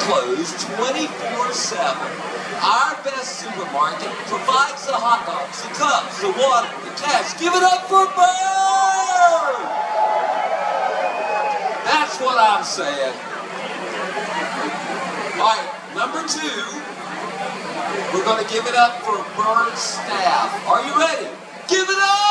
closed 24/7. Our best supermarket provides the hot dogs, the cups, the water, the cash. Give it up for Bert! That's what I'm saying. All right, number 2, we're going to give it up for Bert's staff. Are you ready? Give it up!